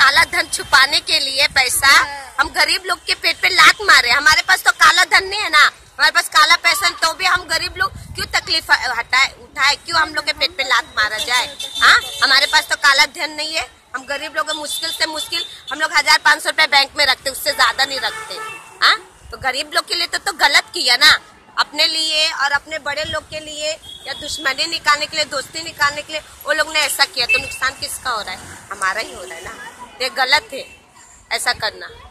काला धन छुपाने के लिए पैसा हम गरीब लोग के पेट पे लात मारे। हमारे पास तो काला धन नहीं है ना, हमारे पास काला पैसा, तो भी हम गरीब लोग क्यों तकलीफ उठाए, क्यों हम लोग के पेट पे लात मारा जाए? हाँ, हमारे पास तो काला धन नहीं है। हम गरीब लोग मुश्किल से मुश्किल हम लोग 1500 रुपए बैंक में रखते, उससे ज्यादा नहीं रखते। हाँ, तो गरीब लोग के लिए तो गलत किया ना, अपने लिए और अपने बड़े लोग के लिए या दुश्मनी निकालने के लिए, दोस्ती निकालने के लिए वो लोग ने ऐसा किया। तो नुकसान किसका हो रहा है? हमारा ही हो रहा है ना। ये गलत है ऐसा करना।